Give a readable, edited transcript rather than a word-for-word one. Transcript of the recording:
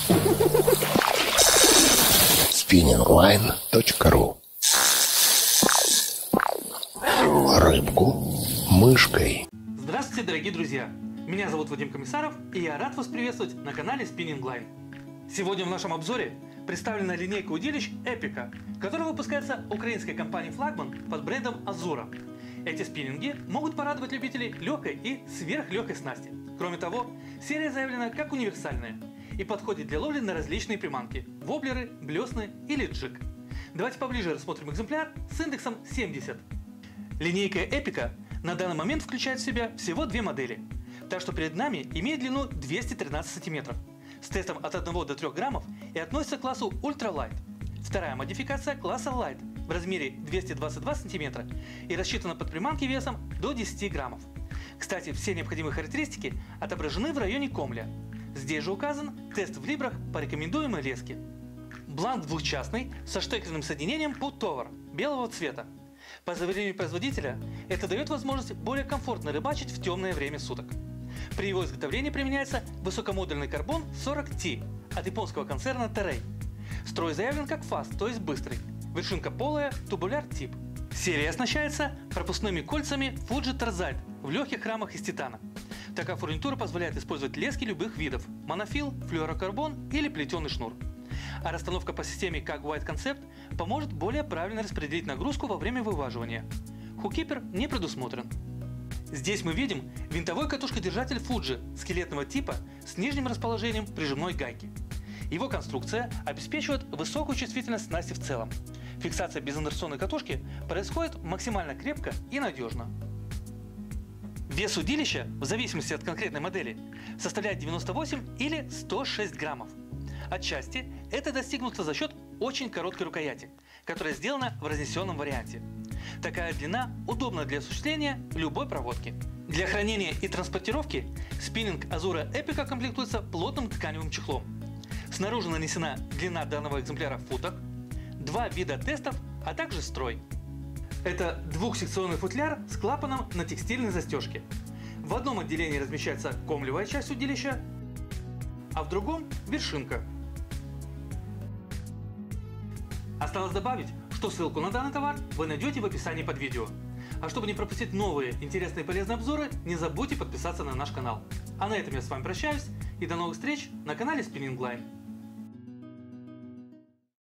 spinningline.ru. Рыбку мышкой. Здравствуйте, дорогие друзья! Меня зовут Вадим Комиссаров, и я рад вас приветствовать на канале Spinning Line. Сегодня в нашем обзоре представлена линейка удилищ Эпика, которая выпускается украинской компанией Флагман под брендом Азура. Эти спиннинги могут порадовать любителей легкой и сверхлегкой снасти. Кроме того, серия заявлена как универсальная и подходит для ловли на различные приманки – воблеры, блесны или джиг. Давайте поближе рассмотрим экземпляр с индексом 70. Линейка Эпика на данный момент включает в себя всего две модели, так что перед нами имеет длину 213 см, с тестом от 1 до 3 граммов и относится к классу Ultra Light. Вторая модификация класса Light в размере 222 см и рассчитана под приманки весом до 10 граммов. Кстати, все необходимые характеристики отображены в районе комля. Здесь же указан тест в либрах по рекомендуемой леске. Бланк двухчастный со штекерным соединением Put-Tower белого цвета. По заверению производителя, это дает возможность более комфортно рыбачить в темное время суток. При его изготовлении применяется высокомодульный карбон 40T от японского концерна Terei. Строй заявлен как Fast, то есть быстрый. Вершинка полая, тубуляр тип. Серия оснащается пропускными кольцами Fuji Torzite в легких рамах из титана. Такая фурнитура позволяет использовать лески любых видов – монофил, флюорокарбон или плетеный шнур. А расстановка по системе как White Concept поможет более правильно распределить нагрузку во время вываживания. Хуккипер не предусмотрен. Здесь мы видим винтовой катушкодержатель Fuji скелетного типа с нижним расположением прижимной гайки. Его конструкция обеспечивает высокую чувствительность снасти в целом. Фиксация безинерционной катушки происходит максимально крепко и надежно. Вес удилища, в зависимости от конкретной модели, составляет 98 или 106 граммов. Отчасти это достигнуто за счет очень короткой рукояти, которая сделана в разнесенном варианте. Такая длина удобна для осуществления любой проводки. Для хранения и транспортировки спиннинг Azura Epica комплектуется плотным тканевым чехлом. Снаружи нанесена длина данного экземпляра в футах, два вида тестов, а также строй. Это двухсекционный футляр с клапаном на текстильной застежке. В одном отделении размещается комлевая часть удилища, а в другом – вершинка. Осталось добавить, что ссылку на данный товар вы найдете в описании под видео. А чтобы не пропустить новые интересные и полезные обзоры, не забудьте подписаться на наш канал. А на этом я с вами прощаюсь и до новых встреч на канале Spinning Line.